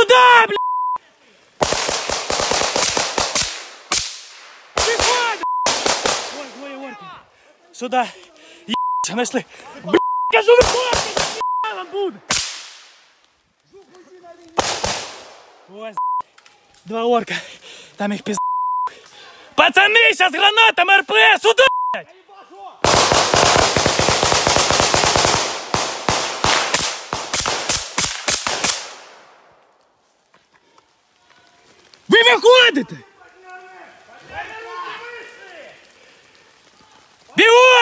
Сюда, блядь! Выходи! Ой, двое орки. Сюда. Ебать, нашли. Блядь, кажу, выходи! Он будет. Ой, два орка. Там их пизда. Пацаны, сейчас гранатом РП! Сюда, блядь! Ви виходите! Бегом!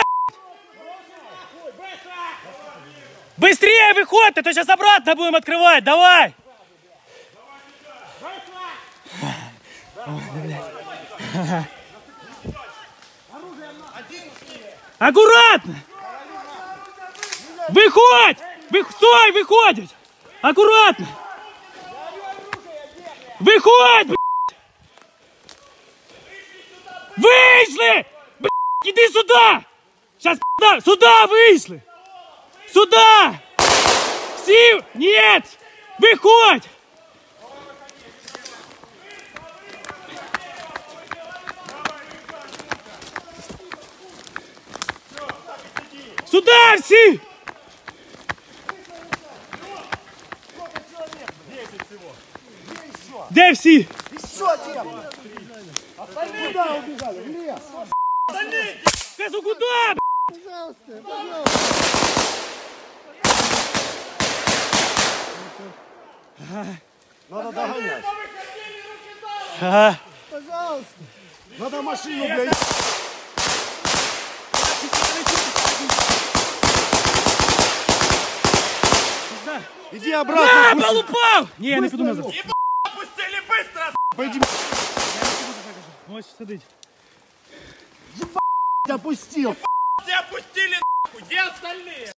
Быстрее выходите, то сейчас обратно будем открывать, давай! Аккуратно! Выходь! Стой, выходит! Аккуратно! Выходь, блядь! Вышли! Блядь, иди сюда! Сейчас, сюда вышли! Сюда! Все! Нет! Выходь! Сюда все! Где все? Еще тем! Остальные куда убежали? В лес! Остальные! Скажу, куда? Пожалуйста, пожалуйста! Надо догонять! Ага. Пожалуйста! Надо машину, блядь! Иди обратно! На, пол упал! Не, я не піду назад. Опустили быстро! Пойди, Можеш сидіти. опустил! Все опустили нахуй! Где остальные?